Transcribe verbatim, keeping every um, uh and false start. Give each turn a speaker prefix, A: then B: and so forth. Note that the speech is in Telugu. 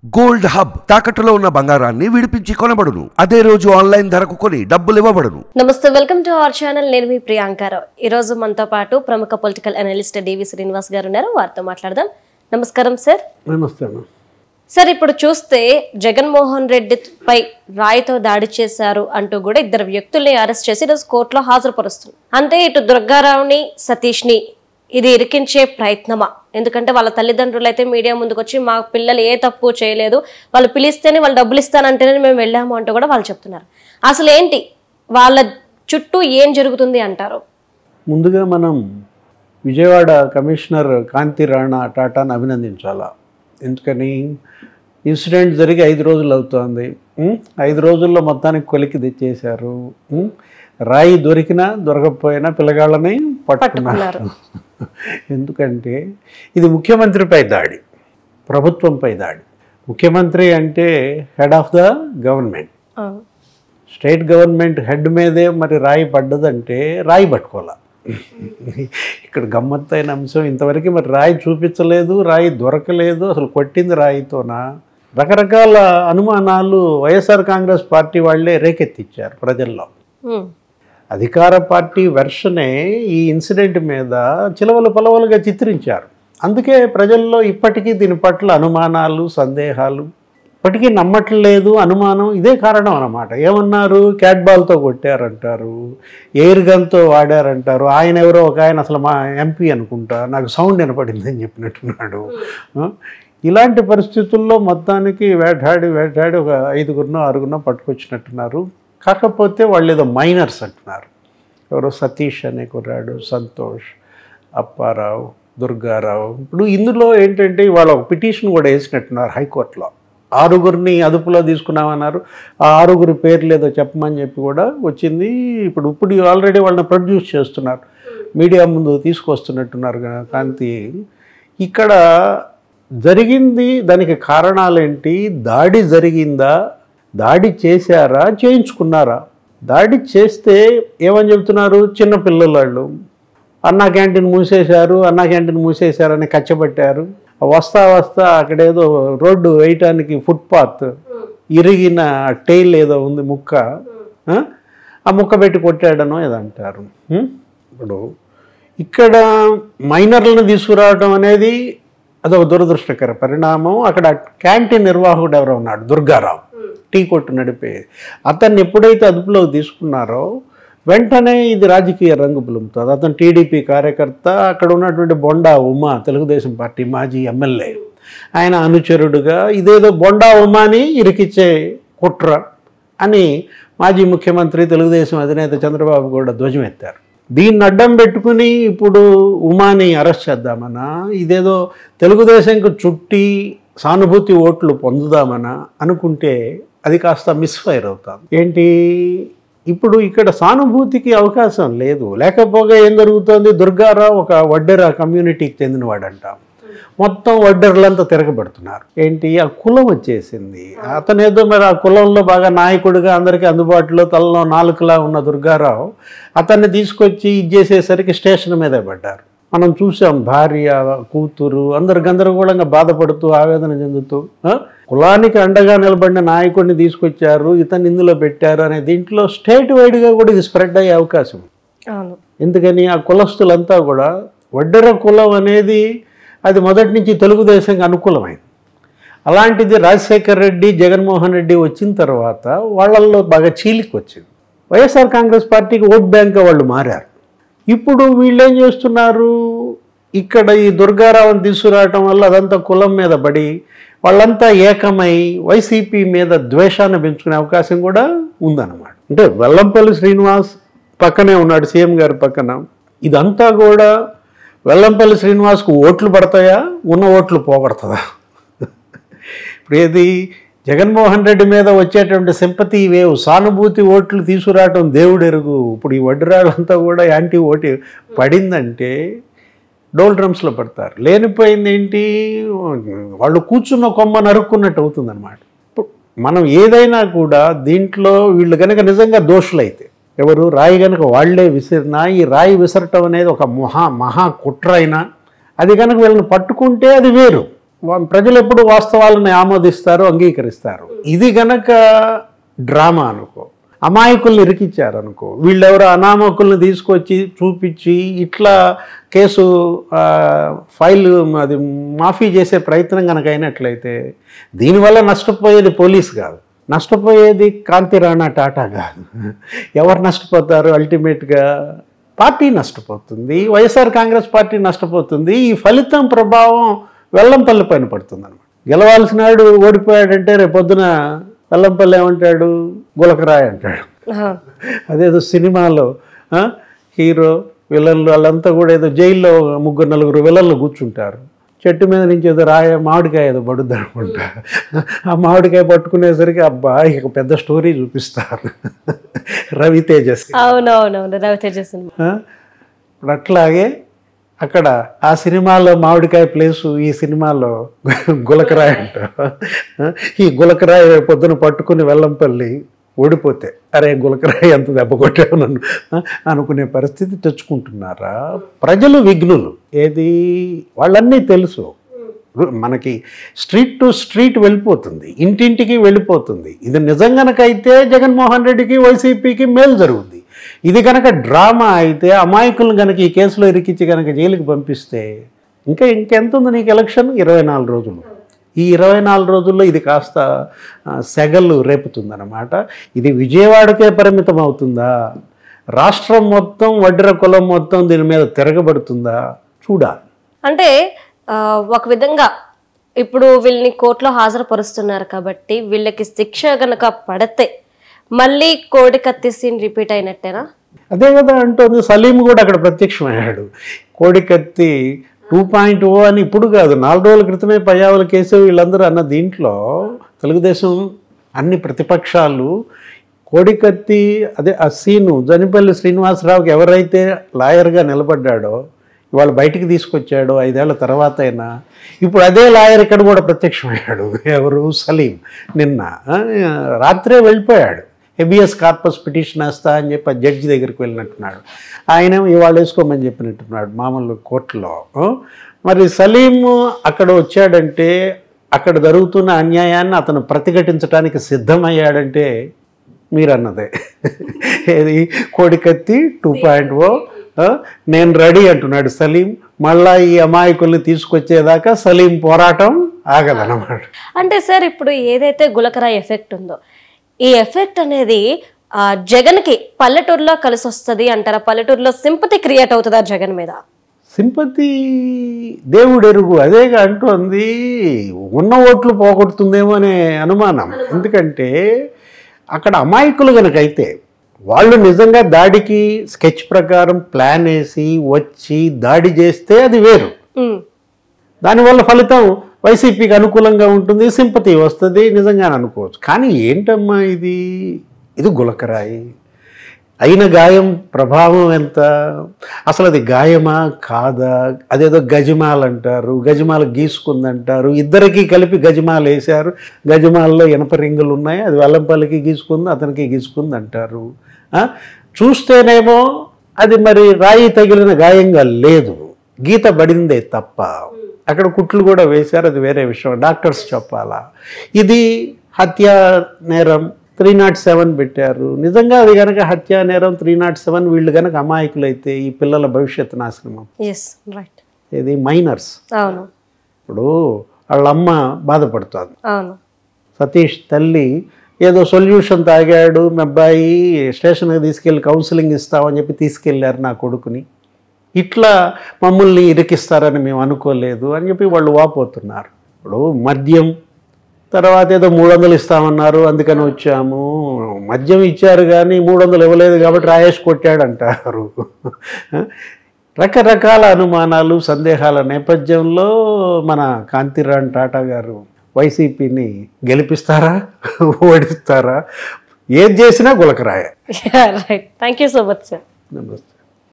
A: గోల్డ్ హబ్ తాకట్టులో ఉన్న బంగారాన్ని విడిపించి కొనబడును. అదే రోజు ఆన్లైన్ ధరకు కొని డబ్బులు ఇవ్వబడును.
B: నమస్తే, వెల్కమ్ టు అవర్ ఛానల్. నేను మీ ప్రియాంకారావు. ఈ రోజు మనతో పాటు ప్రముఖ పొలిటికల్ అనలిస్ట్ డివి శ్రీనివాస్ గారు ఉన్నారు. వారితో మాట్లాడదాం. నమస్కారం సార్.
C: నమస్తే
B: సార్, ఇప్పుడు చూస్తే జగన్మోహన్ రెడ్డి పై రాయితో దాడి చేశారు అంటూ కూడా ఇద్దరు వ్యక్తుల్ని అరెస్ట్ చేసి ఈరోజు కోర్టులో హాజరుపరుస్తుంది. అంటే ఇటు దుర్గారావుని సతీష్ ని ఇది ఇరికించే ప్రయత్నమా? ఎందుకంటే వాళ్ళ తల్లిదండ్రులు అయితే మీడియా ముందుకు వచ్చి మా పిల్లలు ఏ తప్పు చేయలేదు, వాళ్ళు పిలిస్తేనే వాళ్ళు డబ్బులు ఇస్తానంటేనే మేము వెళ్ళాము అంటూ కూడా వాళ్ళు చెప్తున్నారు. అసలు ఏంటి వాళ్ళ చుట్టూ ఏం జరుగుతుంది అంటారు?
C: ముందుగా మనం విజయవాడ కమిషనర్ కాంతి రాణా టాటాను అభినందించాలా. ఎందుకని ఇన్సిడెంట్ జరిగి ఐదు రోజులు అవుతోంది. ఐదు రోజుల్లో మొత్తానికి కొలికి తెచ్చేశారు. రాయి దొరికినా దొరకకపోయినా పిల్లగాళ్ళని పట్టుకున్నారు. ఎందుకంటే ఇది ముఖ్యమంత్రిపై దాడి, ప్రభుత్వంపై దాడి. ముఖ్యమంత్రి అంటే head of the government, state government head మీదే మరి రాయి పడ్డదంటే రాయి పట్టుకోవాలా. ఇక్కడ గమ్మత్తైన అంశం, ఇంతవరకు మరి రాయి చూపించలేదు, రాయి దొరకలేదు, అసలు కొట్టింది రాయితోనా? రకరకాల అనుమానాలు వైఎస్ఆర్ కాంగ్రెస్ పార్టీ వాళ్ళే రేకెత్తిచ్చారు ప్రజల్లో. అధికార పార్టీ వెర్షనే ఈ ఇన్సిడెంట్ మీద చిలవలు పలవలుగా చిత్రించారు. అందుకే ప్రజల్లో ఇప్పటికీ దీని పట్ల అనుమానాలు, సందేహాలు, ఇప్పటికీ నమ్మట్లేదు, అనుమానం. ఇదే కారణం అన్నమాట. ఏమన్నారు? క్యాట్ బాల్తో కొట్టారంటారు, ఎయిర్ గన్తో వాడారంటారు. ఆయన ఎవరో ఒక ఆయన అసలు మా ఎంపీ అనుకుంటా, నాకు సౌండ్ వినపడింది అని చెప్పినట్టున్నాడు. ఇలాంటి పరిస్థితుల్లో మొత్తానికి వేటాడి వేటాడి ఒక ఐదుగురినో ఆరుగురినో పట్టుకొచ్చినట్టున్నారు. కాకపోతే వాళ్ళు ఏదో మైనర్స్ అంటున్నారు. ఎవరో సతీష్ అనే కుర్రాడు, సంతోష్, అప్పారావు, దుర్గారావు. ఇప్పుడు ఇందులో ఏంటంటే వాళ్ళు ఒక పిటిషన్ కూడా వేసినట్టున్నారు హైకోర్టులో. ఆరుగురిని అదుపులో తీసుకున్నామన్నారు. ఆ ఆరుగురి పేర్లు ఏదో చెప్పమని చెప్పి కూడా వచ్చింది. ఇప్పుడు ఇప్పుడు ఆల్రెడీ వాళ్ళని ప్రొడ్యూస్ చేస్తున్నారు, మీడియా ముందు తీసుకొస్తున్నట్టున్నారు కాంతి. ఇక్కడ జరిగింది, దానికి కారణాలేంటి? దాడి జరిగిందా, దాడి చేశారా, చేయించుకున్నారా? దాడి చేస్తే ఏమని చెబుతున్నారు? చిన్నపిల్లలు వాళ్ళు అన్నా క్యాంటీన్ మూసేశారు, అన్నా క్యాంటీన్ మూసేశారని కచ్చబట్టారు. వస్తా వస్తా అక్కడేదో రోడ్డు వేయటానికి ఫుట్పాత్ ఇరిగిన టైల్ ఏదో ఉంది ముక్క, ఆ ముక్క పెట్టి కొట్టాడనో ఏదో అంటారు. ఇప్పుడు ఇక్కడ మైనర్లను తీసుకురావడం అనేది అదొక దురదృష్టకర పరిణామం. అక్కడ క్యాంటీన్ నిర్వాహకుడు ఎవరో ఉన్నాడు, దుర్గారావు, టీ కొట్టు నడిపే. అతన్ని ఎప్పుడైతే అదుపులోకి తీసుకున్నారో వెంటనే ఇది రాజకీయ రంగు పులుముతుంది. అతను టీడీపీ కార్యకర్త. అక్కడ ఉన్నటువంటి బొండా ఉమా, తెలుగుదేశం పార్టీ మాజీ ఎమ్మెల్యే, ఆయన అనుచరుడుగా ఇదేదో బొండా ఉమాని ఇరికిచ్చే కుట్ర అని మాజీ ముఖ్యమంత్రి తెలుగుదేశం అధినేత చంద్రబాబు కూడా ధ్వజమెత్తారు. దీన్ని అడ్డం పెట్టుకుని ఇప్పుడు ఉమాని అరెస్ట్ చేద్దామన్నా, ఇదేదో తెలుగుదేశంకు చుట్టి సానుభూతి ఓట్లు పొందుదామనా అనుకుంటే అది కాస్త మిస్ఫైర్ అవుతాం. ఏంటి ఇప్పుడు ఇక్కడ సానుభూతికి అవకాశం లేదు. లేకపోగా ఏం జరుగుతుంది? దుర్గారావు ఒక వడ్డెర కమ్యూనిటీకి చెందినవాడంట. మొత్తం వడ్డెర్లంతా తిరగబడుతున్నారు. ఏంటి? ఆ కులం వచ్చేసింది. అతను ఏదో మరి ఆ కులంలో బాగా నాయకుడిగా అందరికీ అందుబాటులో తలలో నాలుకలా ఉన్న దుర్గారావు అతన్ని తీసుకొచ్చి ఇచ్చేసేసరికి స్టేషన్ మీదే పడ్డారు. మనం చూసాం, భార్య, కూతురు అందరు గందరగోళంగా బాధపడుతూ ఆవేదన చెందుతూ కులానికి అండగా నిలబడిన నాయకుడిని తీసుకొచ్చారు, ఇతన్ని ఇందులో పెట్టారు అనే దీంట్లో స్టేట్ వైడ్గా కూడా ఇది స్ప్రెడ్ అయ్యే అవకాశం. ఎందుకని ఆ కులస్తులంతా కూడా వడ్డెర కులం అనేది అది మొదటి నుంచి తెలుగుదేశంకి అనుకూలమైంది. అలాంటిది రాజశేఖర్ రెడ్డి, జగన్మోహన్ రెడ్డి వచ్చిన తర్వాత వాళ్ళల్లో బాగా చీలికి వచ్చింది. వైఎస్ఆర్ కాంగ్రెస్ పార్టీకి ఓట్ బ్యాంక్ వాళ్ళు మారారు. ఇప్పుడు వీళ్ళు ఏం చేస్తున్నారు? ఇక్కడ ఈ దుర్గారావుని తీసుకురావటం వల్ల అదంతా కులం మీద పడి వాళ్ళంతా ఏకమై వైసీపీ మీద ద్వేషాన్ని పెంచుకునే అవకాశం కూడా ఉందన్నమాట. అంటే వెల్లంపల్లి శ్రీనివాస్ పక్కనే ఉన్నాడు, సీఎం గారి పక్కన. ఇదంతా కూడా వెల్లంపల్లి శ్రీనివాస్కు ఓట్లు పడతాయా, ఉన్న ఓట్లు పోగొడుతుందా? ఇప్పుడు ఏది జగన్మోహన్ రెడ్డి మీద వచ్చేటువంటి సింపతి వేవ్, సానుభూతి ఓట్లు తీసుకురావటం దేవుడు ఎరుగు. ఇప్పుడు ఈ వడ్డరాళ్ళంతా కూడా యాంటీ ఓటు పడిందంటే డోల్ డ్రమ్స్లో పడతారు. లేనిపోయింది ఏంటి? వాళ్ళు కూర్చున్న కొమ్మ నరుక్కున్నట్టు అవుతుందన్నమాట. ఇప్పుడు మనం ఏదైనా కూడా దీంట్లో వీళ్ళు కనుక నిజంగా దోషులైతే, ఎవరు రాయి కనుక వాళ్లే విసిరినా, ఈ రాయి విసరటం అనేది ఒక మహా మహా కుట్ర అయినా, అది కనుక వీళ్ళని పట్టుకుంటే అది వేరు. వా- ప్రజలు ఎప్పుడు వాస్తవాలను ఆమోదిస్తారు, అంగీకరిస్తారు. ఇది గనక డ్రామా అనుకో, అమాయకుల్ని ఇరికిచ్చారు అనుకో, వీళ్ళెవరో అనామకుల్ని తీసుకొచ్చి చూపించి ఇట్లా కేసు ఆ, ఫైల్ అది మాఫీ చేసే ప్రయత్నం కనుక అయినట్లయితే దీనివల్ల నష్టపోయేది పోలీస్ కాదు, నష్టపోయేది కాంతి రాణా టాటా కాదు. ఎవరు నష్టపోతారు? అల్టిమేట్గా పార్టీ నష్టపోతుంది, వైఎస్ఆర్ కాంగ్రెస్ పార్టీ నష్టపోతుంది. ఈ ఫలితం ప్రభావం వెల్లంపల్లి పైన పడుతుంది అనమాట. గెలవాల్సినాడు ఓడిపోయాడంటే రేపొద్దున వెల్లంపల్లి ఏమంటాడు? గులకరాయి అంటాడు. అదేదో సినిమాలో ఆ, హీరో విలన్లు వాళ్ళంతా కూడా ఏదో జైల్లో ముగ్గురు నలుగురు విలన్లు కూర్చుంటారు, చెట్టు మీద నుంచి ఏదో రాయ మామిడికాయ ఏదో పడుద్ది అనుకుంటా. ఆ మామిడికాయ పట్టుకునేసరికి అబ్బా ఇక పెద్ద స్టోరీ చూపిస్తారు రవితేజస్.
B: అవునవునవును, రవితేజ సినిమా.
C: ఇప్పుడు అట్లాగే అక్కడ ఆ సినిమాలో మామిడికాయ ప్లేసు ఈ సినిమాలో గులకరాయ అంటారు. ఈ గులకరాయ పొద్దున పట్టుకుని వెల్లంపల్లి ఓడిపోతే అరే గులకరాయ ఎంత దెబ్బ కొట్టావు నన్ను అనుకునే పరిస్థితి తెచ్చుకుంటున్నారా ప్రజలు? విఘ్నులు. ఏది వాళ్ళన్నీ తెలుసు మనకి, స్ట్రీట్ టు స్ట్రీట్ వెళ్ళిపోతుంది, ఇంటింటికి వెళ్ళిపోతుంది. ఇది నిజంగానకైతే జగన్మోహన్ రెడ్డికి వైసీపీకి మేలు జరుగుతుంది. ఇది కనుక డ్రామా అయితే అమాయకులను కనుక ఈ కేసులో ఇరికించి కనుక జైలుకి పంపిస్తే ఇంకా ఇంకెంత ఉంది నీకు ఎలక్షన్? ఇరవై నాలుగు రోజులు. ఈ ఇరవై నాలుగు రోజుల్లో ఇది కాస్త సెగలు రేపుతుందన్నమాట. ఇది విజయవాడకే పరిమితం అవుతుందా? రాష్ట్రం మొత్తం వడ్డెర కులం మొత్తం దీని మీద తిరగబడుతుందా? చూడాలి.
B: అంటే ఆ, ఒక విధంగా ఇప్పుడు వీళ్ళని కోర్టులో హాజరుపరుస్తున్నారు కాబట్టి వీళ్ళకి శిక్ష గనక పడితే మళ్ళీ కోడి కత్తి సీన్ రిపీట్ అయినట్టేనా?
C: అదే కదా అంటుంది. సలీం కూడా అక్కడ ప్రత్యక్షమయ్యాడు. కోడికత్తి టూ పాయింట్ ఓ అని ఇప్పుడు కాదు, నాలుగు రోజుల క్రితమే పయ్యావుల కేసు వీళ్ళందరూ అన్న దీంట్లో తెలుగుదేశం అన్ని ప్రతిపక్షాలు కోడికత్తి అదే ఆ సీను జనిపల్లి శ్రీనివాసరావుకి ఎవరైతే లాయర్గా నిలబడ్డాడో ఇవాళ బయటికి తీసుకొచ్చాడో ఐదేళ్ల తర్వాత అయినా, ఇప్పుడు అదే లాయర్ ఇక్కడ కూడా ప్రత్యక్షమయ్యాడు. ఎవరు? సలీం. నిన్న రాత్రే వెళ్ళిపోయాడు. హెబియస్ కార్పస్ పిటిషన్ వేస్తా అని చెప్పి ఆ జడ్జి దగ్గరికి వెళ్ళినట్టున్నాడు. ఆయన ఇవాళ వేసుకోమని చెప్పినట్టున్నాడు మామూలు కోర్టులో. మరి సలీం అక్కడ వచ్చాడంటే అక్కడ జరుగుతున్న అన్యాయాన్ని అతను ప్రతిఘటించడానికి సిద్ధమయ్యాడంటే మీరన్నదే. ఏది? కోడికత్తి టూ పాయింట్ ఓ నేను రెడీ అంటున్నాడు సలీం. మళ్ళా ఈ అమాయకుల్ని తీసుకొచ్చేదాకా సలీం పోరాటం ఆగదన్నమాట.
B: అంటే సార్ ఇప్పుడు ఏదైతే గులకరాయి ఎఫెక్ట్ ఉందో ఈ ఎఫెక్ట్ అనేది ఆ జగన్కి పల్లెటూరులో కలిసి వస్తుంది అంటారా? పల్లెటూరులో సింపతి క్రియేట్ అవుతుందా జగన్ మీద?
C: సింపతి దేవుడు ఎరుగు. అదేగా అంటోంది, ఉన్న ఓట్లు పోగొడుతుందేమో అనే అనుమానం. ఎందుకంటే అక్కడ అమాయకులు కనుకైతే వాళ్ళు నిజంగా దాడికి స్కెచ్ ప్రకారం ప్లాన్ వేసి వచ్చి దాడి చేస్తే అది వేరు. దానివల్ల ఫలితం వైసీపీకి అనుకూలంగా ఉంటుంది, సింపతి వస్తుంది, నిజంగానే అనుకోవచ్చు. కానీ ఏంటమ్మా ఇది? ఇది గులకరాయి. అయిన గాయం ప్రభావం ఎంత? అసలు అది గాయమా కాదా? అదేదో గజమాల్ అంటారు, గజమాల గీసుకుందంటారు. ఇద్దరికి కలిపి గజమాలు వేశారు, గజమాల్లో ఇనప రింగులు ఉన్నాయి, అది వెల్లంపల్లికి గీసుకుంది అతనికి గీసుకుంది అంటారు. చూస్తేనేమో అది మరి రాయి తగిలిన గాయంగా లేదు, గీత పడిందే తప్ప. అక్కడ కుట్లు కూడా వేశారు, అది వేరే విషయం, డాక్టర్స్ చెప్పాలా. ఇది హత్యా నేరం త్రీ నాట్ సెవెన్ పెట్టారు. నిజంగా అది కనుక హత్యా నేరం త్రీ నాట్ సెవెన్ వీళ్ళు కనుక అమాయకులైతే ఈ పిల్లల భవిష్యత్తు నాశనం. ఇది మైనర్స్. ఇప్పుడు వాళ్ళమ్మ బాధపడుతుంది, సతీష్ తల్లి ఏదో సొల్యూషన్ తాగాడు మీ అబ్బాయి, స్టేషన్కి తీసుకెళ్ళి కౌన్సిలింగ్ ఇస్తామని చెప్పి తీసుకెళ్ళారు నా కొడుకుని, ఇట్లా మమ్మల్ని ఇరికిస్తారని మేము అనుకోలేదు అని చెప్పి వాళ్ళు వాపోతున్నారు. ఇప్పుడు మద్యం తర్వాత ఏదో మూడు వందలు ఇస్తామన్నారు అందుకని వచ్చాము, మద్యం ఇచ్చారు కానీ మూడు వందలు ఇవ్వలేదు కాబట్టి రాయేష్ కొట్టాడంటారు. రకరకాల అనుమానాలు సందేహాల నేపథ్యంలో మన కాంతిరాణ్ టాటా గారు వైసీపీని గెలిపిస్తారా ఓడిస్తారా? ఏది చేసినా గులకరాయ.
B: Right, thank you so much sir.
C: నమస్తే.